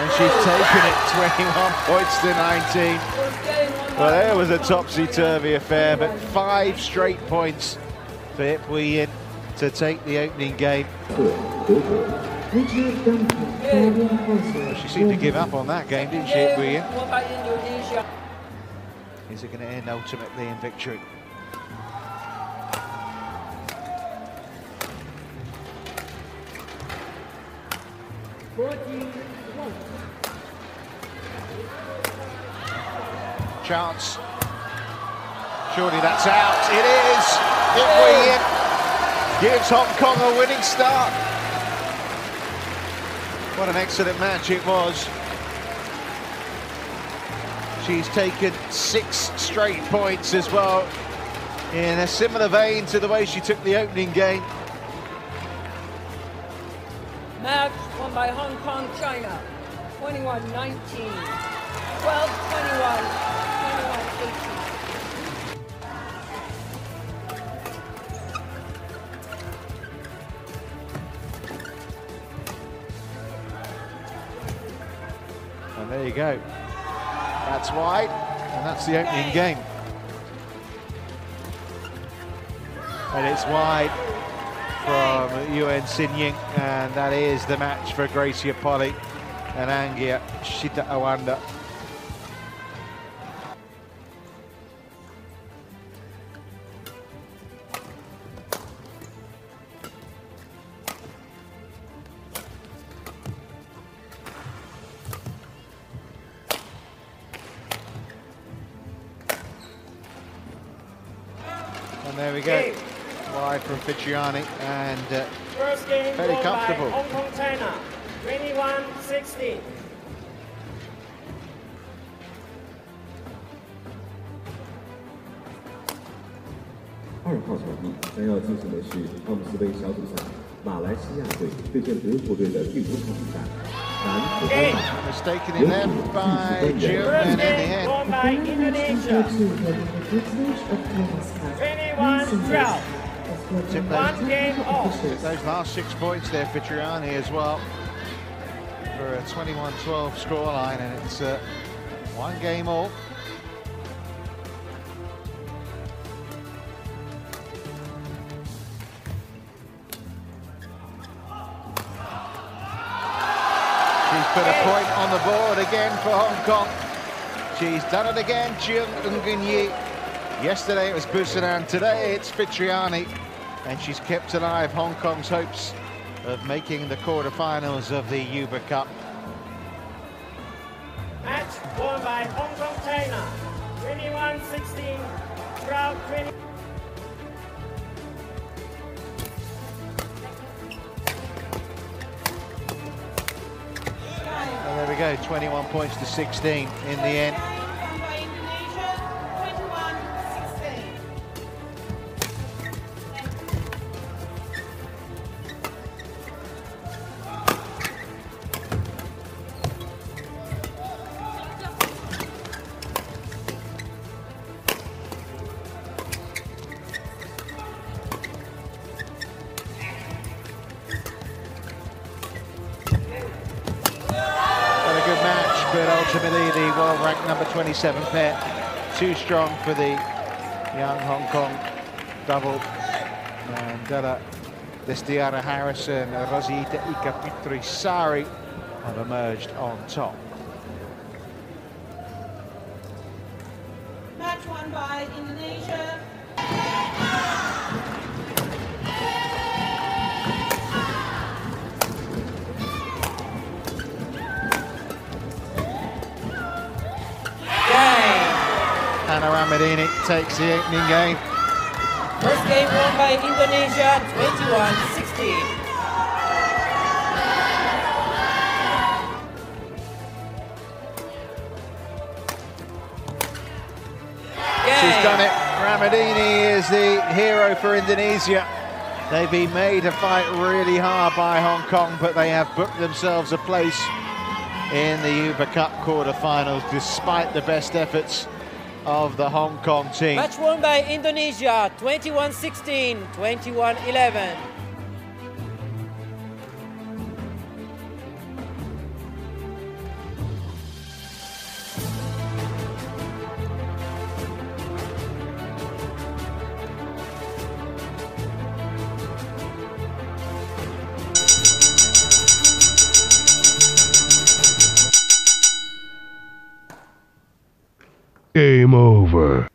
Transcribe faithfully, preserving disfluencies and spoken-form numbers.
And she's taken it twenty-one points to nineteen. Well, there was a topsy-turvy affair, but five straight points for Ip Wee Yin to take the opening game. Well, she seemed to give up on that game, didn't she, Ip Wee Yin? Is it going to end ultimately in victory? Chance. Surely that's out. It is. Ip Wee Yin gives Hong Kong a winning start. What an excellent match it was. She's taken six straight points as well, in a similar vein to the way she took the opening game. Match won by Hong Kong, China, twenty-one nineteen, twelve twenty-one, twenty-one eighteen. And there you go. That's wide, and that's the opening game. And it's wide from Yuen Sin Ying, and that is the match for Gracia Polly and Angia Shita Awanda. And there we go, wide from Fitriani, and uh, First game very won comfortable. by Hong Kong, China, twenty-one sixteen. 二号场地将要进行的是奥姆斯杯小组赛马来西亚队对阵德国队的第五场比赛。男子单打 Mistaken in left by Jill, and in the end, Won by Indonesia, twenty-one twelve. Tip One game off. took those last six points there, Fitriani as well, for a twenty-one twelve scoreline, and it's uh, one game all. She's put a point on the board again for Hong Kong. She's done it again, Jill Ungunyi. Yesterday it was Busanan, today it's Fitriani. And she's kept alive Hong Kong's hopes of making the quarterfinals of the Uber Cup. Match won by Hong Kong, China, twenty-one sixteen, twelve twenty. And there we go, twenty-one points to sixteen in the end. But ultimately the world-ranked number twenty-seven pair, too strong for the young Hong Kong double. Mandela Destiana Harris and Rosita Ika Pitrisari have emerged on top. Match won by Indonesia. Anna Ramadini takes the opening game. First game won by Indonesia, twenty-one sixteen. She's done it. Ramadini is the hero for Indonesia. They've been made to fight really hard by Hong Kong, but they have booked themselves a place in the Uber Cup quarterfinals despite the best efforts of the Hong Kong team. Match won by Indonesia, twenty-one sixteen, twenty-one eleven. Game over.